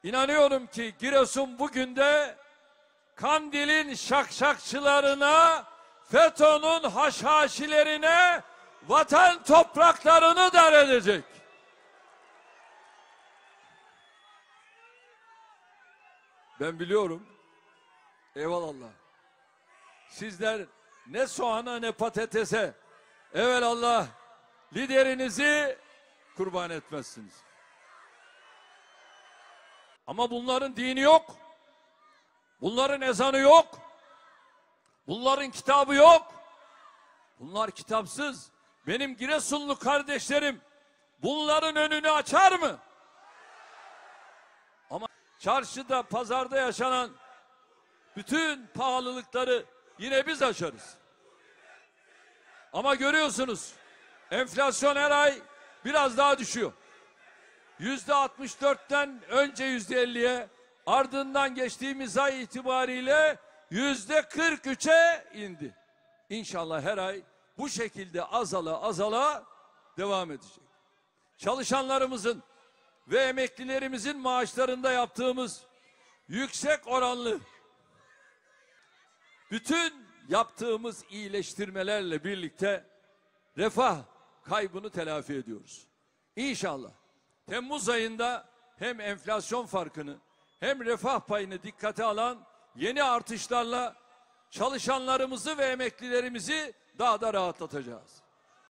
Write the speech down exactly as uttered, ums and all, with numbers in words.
İnanıyorum ki Giresun bugün de Kandil'in şakşakçılarına, FETÖ'nün haşhaşilerine vatan topraklarını dar edecek. Ben biliyorum. Eyvallah. Sizler ne soğana ne patatese evelallah liderinizi kurban etmezsiniz. Ama bunların dini yok. Bunların ezanı yok. Bunların kitabı yok. Bunlar kitapsız. Benim Giresunlu kardeşlerim bunların önünü açar mı? Ama çarşıda, pazarda yaşanan bütün pahalılıkları yine biz aşarız. Ama görüyorsunuz enflasyon her ay biraz daha düşüyor. Yüzde altmış dörtten önce yüzde elliye, ardından geçtiğimiz ay itibariyle yüzde kırk üçe indi. İnşallah her ay bu şekilde azala azala devam edecek. Çalışanlarımızın ve emeklilerimizin maaşlarında yaptığımız yüksek oranlı bütün yaptığımız iyileştirmelerle birlikte refah kaybını telafi ediyoruz. İnşallah Temmuz ayında hem enflasyon farkını hem refah payını dikkate alan yeni artışlarla çalışanlarımızı ve emeklilerimizi daha da rahatlatacağız.